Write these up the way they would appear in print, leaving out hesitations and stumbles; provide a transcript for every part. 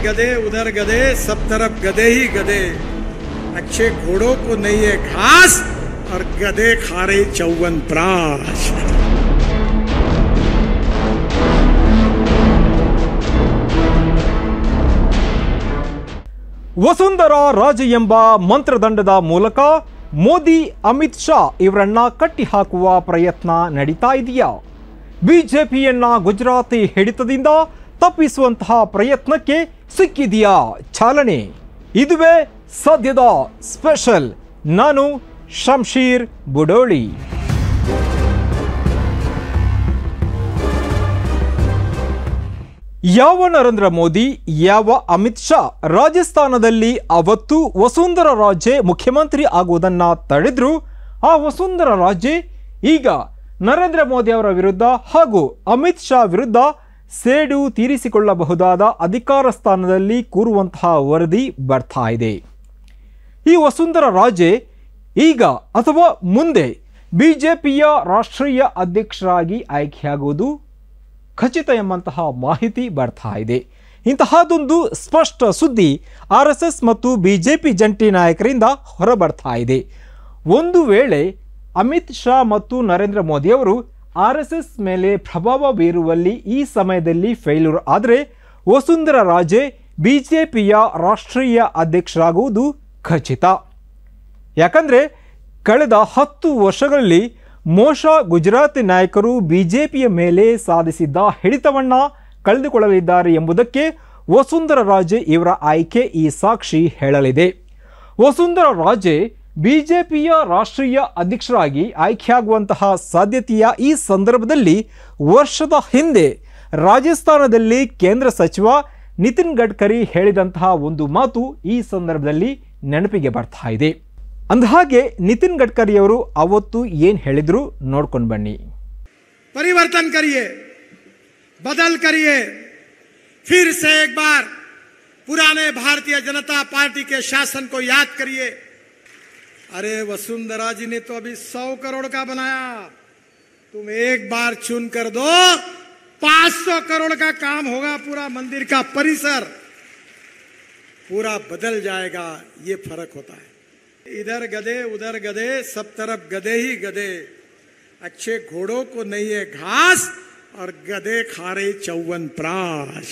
गधे उधर गधे, सब तरफ गधे ही गधे। अच्छे घोड़ों को नहीं है घास और गधे खा रहे च्यवनप्राश। ವಸುಂಧರಾ ರಾಜೆ ಎಂಬ ಮಂತ್ರದಂಡದ ಮೂಲಕ ಮೋದಿ ಅಮಿತ್ ಶಾ ಇವರನ್ನ ಕಟ್ಟಿ ಹಾಕುವ ಪ್ರಯತ್ನ ನಡೀತಾ ಇದೆಯಾ? ಬಿಜೆಪಿಯನ್ನ ಗುಜರಾತಿ ಹಿಡಿತದಿಂದ ತಪ್ಪಿಸುವಂತಹ ಪ್ರಯತ್ನಕ್ಕೆ ಸಿಕ್ಕಿದೆಯಾ ಚಾಲನೆ? ಇದುವೇ ಸದ್ಯದ ಸ್ಪೆಷಲ್. ನಾನು ಶಂಶೀರ್ ಬುಡೋಳಿ. ಯಾವ ನರೇಂದ್ರ ಮೋದಿ, ಯಾವ ಅಮಿತ್ ಶಾ ರಾಜಸ್ಥಾನದಲ್ಲಿ ಅವತ್ತು ವಸುಂಧರಾ ರಾಜೆ ಮುಖ್ಯಮಂತ್ರಿ ಆಗುವುದನ್ನು ತಡೆದ್ರು, ಆ ವಸುಂಧರಾ ರಾಜೆ ಈಗ ನರೇಂದ್ರ ಮೋದಿ ಅವರ ವಿರುದ್ಧ ಹಾಗೂ ಅಮಿತ್ ಶಾ ವಿರುದ್ಧ ಸೇಡು ತೀರಿಸಿಕೊಳ್ಳಬಹುದಾದ ಅಧಿಕಾರ ಸ್ಥಾನದಲ್ಲಿ ಕೂರುವಂತಹ ವರದಿ ಬರ್ತಾ ಇದೆ. ಈ ವಸುಂಧರಾ ರಾಜೆ ಈಗ ಅಥವಾ ಮುಂದೆ ಬಿಜೆಪಿಯ ರಾಷ್ಟ್ರೀಯ ಅಧ್ಯಕ್ಷರಾಗಿ ಆಯ್ಕೆಯಾಗುವುದು ಖಚಿತ ಎಂಬಂತಹ ಮಾಹಿತಿ ಬರ್ತಾ ಇದೆ. ಇಂತಹದೊಂದು ಸ್ಪಷ್ಟ ಸುದ್ದಿ RSS ಮತ್ತು ಬಿಜೆಪಿ ಜಂಟಿ ನಾಯಕರಿಂದ ಹೊರಬರ್ತಾ ಇದೆ. ಒಂದು ವೇಳೆ ಅಮಿತ್ ಶಾ ಮತ್ತು ನರೇಂದ್ರ ಮೋದಿ ಅವರು RSS ಮೇಲೆ ಪ್ರಭಾವ ಬೀರುವಲ್ಲಿ ಈ ಸಮಯದಲ್ಲಿ ಫೇಲ್ಯೂರ್ ಆದರೆ ವಸುಂಧರಾ ರಾಜೆ ಬಿಜೆಪಿಯ ರಾಷ್ಟ್ರೀಯ ಅಧ್ಯಕ್ಷರಾಗುವುದು ಖಚಿತ. ಯಾಕಂದರೆ ಕಳೆದ 10 ವರ್ಷಗಳಲ್ಲಿ ಮೋಶಾ ಗುಜರಾತಿ ನಾಯಕರು ಬಿಜೆಪಿಯ ಮೇಲೆ ಸಾಧಿಸಿದ್ದ ಹಿಡಿತವನ್ನು ಕಳೆದುಕೊಳ್ಳಲಿದ್ದಾರೆ ಎಂಬುದಕ್ಕೆ ವಸುಂಧರಾ ರಾಜೆ ಇವರ ಆಯ್ಕೆ ಈ ಸಾಕ್ಷಿ ಹೇಳಲಿದೆ. ವಸುಂಧರಾ ರಾಜೆ ಬಿಜೆಪಿಯ ರಾಷ್ಟ್ರೀಯ ಅಧ್ಯಕ್ಷರಾಗಿ ಆಯ್ಕೆಯಾಗುವಂತಹ ಸಾಧ್ಯತೆಯ ಈ ಸಂದರ್ಭದಲ್ಲಿ ವರ್ಷದ ಹಿಂದೆ ರಾಜಸ್ಥಾನದಲ್ಲಿ ಕೇಂದ್ರ ಸಚಿವ ನಿತಿನ್ ಗಡ್ಕರಿ ಹೇಳಿದಂತಹ ಒಂದು ಮಾತು ಈ ಸಂದರ್ಭದಲ್ಲಿ ನೆನಪಿಗೆ ಬರ್ತಾ ಇದೆ. ಅಂದಹಾಗೆ ನಿತಿನ್ ಗಡ್ಕರಿ ಅವರು ಅವತ್ತು ಏನು ಹೇಳಿದ್ರು ನೋಡ್ಕೊಂಡು ಬನ್ನಿ. परिवर्तन करिए, बदल करिए, फिर से एक बार पुराने भारतीय जनता पार्टी के शासन को याद करिए। अरे वसुंधरा जी ने तो अभी 100 करोड़ का बनाया, तुम एक बार चुन कर दो 500 करोड़ का काम होगा, पूरा मंदिर का परिसर पूरा बदल जाएगा। ये फर्क होता है। इधर गधे उधर गधे, सब तरफ गधे ही गधे। अच्छे घोड़ों को नहीं है घास और गधे खा रहे च्यवनप्राश।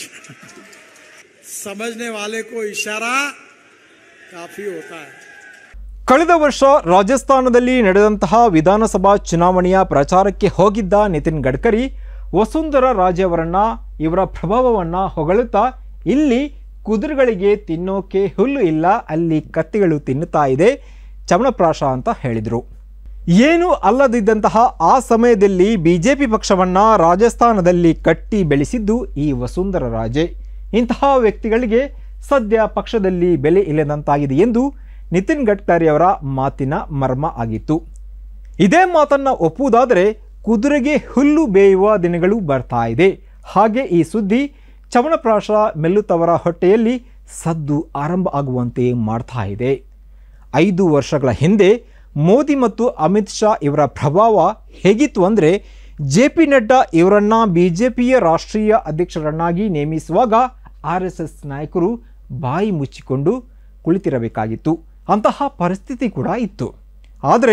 समझने वाले को इशारा काफी होता है. ಕಳೆದ ವರ್ಷ ರಾಜಸ್ಥಾನದಲ್ಲಿ ನಡೆದಂತಹ ವಿಧಾನಸಭಾ ಚುನಾವಣೆಯ ಪ್ರಚಾರಕ್ಕೆ ಹೋಗಿದ್ದ ನಿತಿನ್ ಗಡ್ಕರಿ ವಸುಂಧರಾ ರಾಜೆ ಅವರನ್ನ ಇವರ ಪ್ರಭಾವವನ್ನು ಹೊಗಳುತ್ತಾ ಇಲ್ಲಿ ಕುದುರೆಗಳಿಗೆ ತಿನ್ನೋಕೆ ಹುಲ್ಲು ಇಲ್ಲ, ಅಲ್ಲಿ ಕತ್ತಿಗಳು ತಿನ್ನುತ್ತಾ ಇದೆ, ಚವನಪ್ರಾಶ ಅಂತ ಹೇಳಿದರು. ಏನು ಅಲ್ಲದಿದ್ದಂತಹ ಆ ಸಮಯದಲ್ಲಿ ಬಿಜೆಪಿ ಪಕ್ಷವನ್ನು ರಾಜಸ್ಥಾನದಲ್ಲಿ ಕಟ್ಟಿ ಬೆಳೆಸಿದ್ದು ಈ ವಸುಂಧರಾ ರಾಜೆ. ಇಂತಹ ವ್ಯಕ್ತಿಗಳಿಗೆ ಸದ್ಯ ಪಕ್ಷದಲ್ಲಿ ಬೆಲೆ ಇಲ್ಲದಂತಾಗಿದೆ ಎಂದು ನಿತಿನ್ ಗಡ್ಕರಿ ಅವರ ಮಾತಿನ ಮರ್ಮ ಆಗಿತ್ತು. ಇದೇ ಮಾತನ್ನು ಒಪ್ಪುವುದಾದರೆ ಕುದುರೆಗೆ ಹುಲ್ಲು ಬೇಯುವ ದಿನಗಳು ಬರ್ತಾ ಇದೆ. ಹಾಗೆ ಈ ಸುದ್ದಿ ಚವನಪ್ರಾಶ ಮೆಲ್ಲುತ್ತವರ ಹೊಟ್ಟೆಯಲ್ಲಿ ಸದ್ದು ಆರಂಭ ಆಗುವಂತೆ ಮಾಡ್ತಾ ಇದೆ. 5 ವರ್ಷಗಳ ಹಿಂದೆ ಮೋದಿ ಮತ್ತು ಅಮಿತ್ ಶಾ ಇವರ ಪ್ರಭಾವ ಹೇಗಿತ್ತು ಅಂದರೆ JP ನಡ್ಡಾ ಇವರನ್ನ ಬಿಜೆಪಿಯ ರಾಷ್ಟ್ರೀಯ ಅಧ್ಯಕ್ಷರನ್ನಾಗಿ ನೇಮಿಸುವಾಗ RSS ನಾಯಕರು ಬಾಯಿ ಮುಚ್ಚಿಕೊಂಡು ಕುಳಿತಿರಬೇಕಾಗಿತ್ತು. ಅಂತಹ ಪರಿಸ್ಥಿತಿ ಕೂಡ ಇತ್ತು. ಆದರೆ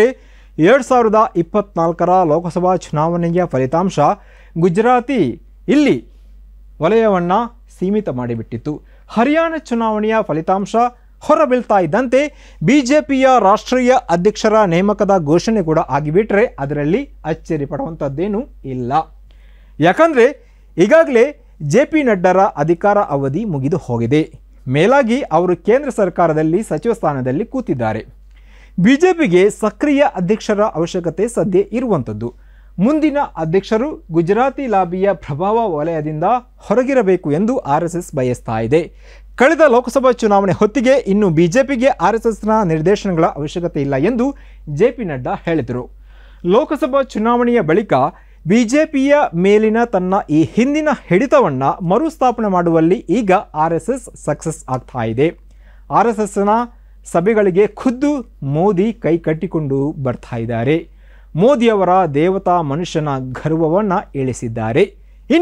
2024ರ ಲೋಕಸಭಾ ಚುನಾವಣೆಯ ಫಲಿತಾಂಶ ಗುಜರಾತಿ ಇಲ್ಲಿ ವಲಯವನ್ನು ಸೀಮಿತ ಮಾಡಿಬಿಟ್ಟಿತ್ತು. ಹರಿಯಾಣ ಚುನಾವಣೆಯ ಫಲಿತಾಂಶ ಹೊರಬೀಳ್ತಾ ಇದ್ದಂತೆ ಬಿಜೆಪಿಯ ರಾಷ್ಟ್ರೀಯ ಅಧ್ಯಕ್ಷರ ನೇಮಕದ ಘೋಷಣೆ ಕೂಡ ಆಗಿಬಿಟ್ರೆ ಅದರಲ್ಲಿ ಅಚ್ಚರಿ ಪಡುವಂಥದ್ದೇನೂ ಇಲ್ಲ. ಯಾಕಂದರೆ ಈಗಾಗಲೇ JP ನಡ್ಡಾರ ಅಧಿಕಾರ ಅವಧಿ ಮುಗಿದು ಹೋಗಿದೆ. ಮೇಲಾಗಿ ಅವರು ಕೇಂದ್ರ ಸರ್ಕಾರದಲ್ಲಿ ಸಚಿವ ಸ್ಥಾನದಲ್ಲಿ ಕೂತಿದ್ದಾರೆ. ಬಿಜೆಪಿಗೆ ಸಕ್ರಿಯ ಅಧ್ಯಕ್ಷರ ಅವಶ್ಯಕತೆ ಸದ್ಯ ಇರುವಂಥದ್ದು. ಮುಂದಿನ ಅಧ್ಯಕ್ಷರು ಗುಜರಾತಿ ಲಾಬಿಯ ಪ್ರಭಾವ ವಲಯದಿಂದ ಹೊರಗಿರಬೇಕು ಎಂದು RSS ಬಯಸ್ತಾ ಇದೆ. ಕಳೆದ ಲೋಕಸಭಾ ಚುನಾವಣೆ ಹೊತ್ತಿಗೆ ಇನ್ನು ಬಿಜೆಪಿಗೆ RSSನ ನಿರ್ದೇಶನಗಳ ಅವಶ್ಯಕತೆ ಇಲ್ಲ ಎಂದು JP ನಡ್ಡಾ ಹೇಳಿದರು. ಲೋಕಸಭಾ ಚುನಾವಣೆಯ ಬಳಿಕ ಬಿಜೆಪಿಯ ಮೇಲಿನ ತನ್ನ ಈ ಹಿಂದಿನ ಹಿಡಿತವನ್ನು ಮರುಸ್ಥಾಪನೆ ಮಾಡುವಲ್ಲಿ ಈಗ RSS ಸಕ್ಸಸ್ ಆಗ್ತಾ ಇದೆ. RSSನ ಸಭೆಗಳಿಗೆ ಖುದ್ದು ಮೋದಿ ಕೈ ಕಟ್ಟಿಕೊಂಡು ಬರ್ತಾ ಇದ್ದಾರೆ. ಮೋದಿಯವರ ದೇವತಾ ಮನುಷ್ಯನ ಗರ್ವವನ್ನು ಇಳಿಸಿದ್ದಾರೆ. ಇನ್ನು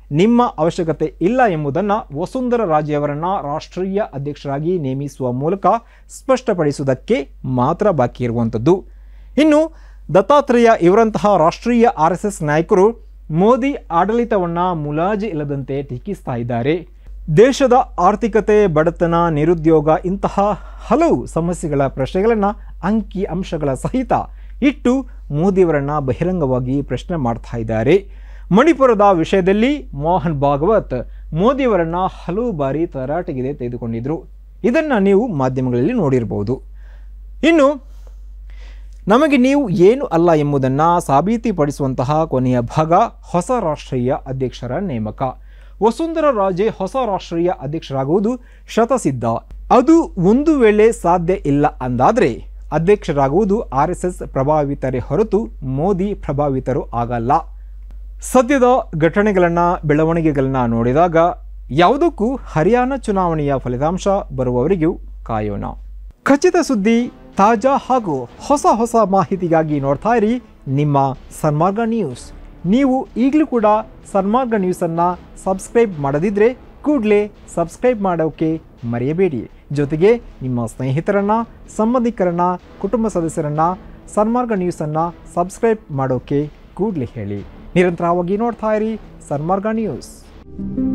ನಿಮ್ಮ ಅವಶ್ಯಕತೆ ಇಲ್ಲ ಎಂಬುದನ್ನು ವಸುಂಧರಾ ರಾಜೆ ಅವರನ್ನು ರಾಷ್ಟ್ರೀಯ ಅಧ್ಯಕ್ಷರಾಗಿ ನೇಮಿಸುವ ಮೂಲಕ ಸ್ಪಷ್ಟಪಡಿಸುವುದಕ್ಕೆ ಮಾತ್ರ ಬಾಕಿ ಇರುವಂಥದ್ದು. ಇನ್ನು ದತ್ತಾತ್ರೇಯ ಇವರಂತಹ ರಾಷ್ಟ್ರೀಯ RSS ನಾಯಕರು ಮೋದಿ ಆಡಳಿತವನ್ನು ಮುಲಾಜಿ ಇಲ್ಲದಂತೆ ಟೀಕಿಸ್ತಾ ಇದ್ದಾರೆ. ದೇಶದ ಆರ್ಥಿಕತೆ, ಬಡತನ, ನಿರುದ್ಯೋಗ ಇಂತಹ ಹಲವು ಸಮಸ್ಯೆಗಳ ಪ್ರಶ್ನೆಗಳನ್ನು ಅಂಕಿ ಅಂಶಗಳ ಸಹಿತ ಇಟ್ಟು ಮೋದಿಯವರನ್ನು ಬಹಿರಂಗವಾಗಿ ಪ್ರಶ್ನೆ ಮಾಡ್ತಾ ಇದ್ದಾರೆ. ಮಣಿಪುರದ ವಿಷಯದಲ್ಲಿ ಮೋಹನ್ ಭಾಗವತ್ ಮೋದಿಯವರನ್ನು ಹಲವು ಬಾರಿ ತರಾಟೆಗೆ ತೆಗೆದುಕೊಂಡಿದ್ದರು. ಇದನ್ನು ನೀವು ಮಾಧ್ಯಮಗಳಲ್ಲಿ ನೋಡಿರಬಹುದು. ಇನ್ನು ನಮಗೆ ನೀವು ಏನು ಅಲ್ಲ ಎಂಬುದನ್ನು ಸಾಬೀತುಪಡಿಸುವಂತಹ ಕೊನೆಯ ಭಾಗ ಹೊಸ ರಾಷ್ಟ್ರೀಯ ಅಧ್ಯಕ್ಷರ ನೇಮಕ. ವಸುಂಧರಾ ರಾಜೆ ಹೊಸ ರಾಷ್ಟ್ರೀಯ ಅಧ್ಯಕ್ಷರಾಗುವುದು ಶತಸಿದ್ಧ. ಅದು ಒಂದು ವೇಳೆ ಸಾಧ್ಯ ಇಲ್ಲ ಅಂದಾದರೆ ಅಧ್ಯಕ್ಷರಾಗುವುದು RSS ಪ್ರಭಾವಿತರೇ ಹೊರತು ಮೋದಿ ಪ್ರಭಾವಿತರು ಆಗಲ್ಲ. ಸದ್ಯದ ಘಟನೆಗಳನ್ನು, ಬೆಳವಣಿಗೆಗಳನ್ನು ನೋಡಿದಾಗ ಯಾವುದಕ್ಕೂ ಹರಿಯಾಣ ಚುನಾವಣೆಯ ಫಲಿತಾಂಶ ಬರುವವರೆಗೂ ಕಾಯೋಣ. ಖಚಿತ ಸುದ್ದಿ, ತಾಜಾ ಹಾಗೂ ಹೊಸ ಮಾಹಿತಿಗಾಗಿ ನೋಡ್ತಾ ಇರಿ ನಿಮ್ಮ ಸನ್ಮಾರ್ಗ ನ್ಯೂಸ್. ನೀವು ಈಗಲೂ ಕೂಡ ಸನ್ಮಾರ್ಗ ನ್ಯೂಸನ್ನು ಸಬ್ಸ್ಕ್ರೈಬ್ ಮಾಡದಿದ್ದರೆ ಕೂಡಲೇ ಸಬ್ಸ್ಕ್ರೈಬ್ ಮಾಡೋಕ್ಕೆ ಮರೆಯಬೇಡಿ. ಜೊತೆಗೆ ನಿಮ್ಮ ಸ್ನೇಹಿತರನ್ನು, ಸಂಬಂಧಿಕರನ್ನು, ಕುಟುಂಬ ಸದಸ್ಯರನ್ನು ಸನ್ಮಾರ್ಗ ನ್ಯೂಸನ್ನು ಸಬ್ಸ್ಕ್ರೈಬ್ ಮಾಡೋಕ್ಕೆ ಕೂಡಲೇ ಹೇಳಿ. ನಿರಂತರವಾಗಿ ನೋಡ್ತಾ ಇರಿ ಸನ್ಮಾರ್ಗ ನ್ಯೂಸ್.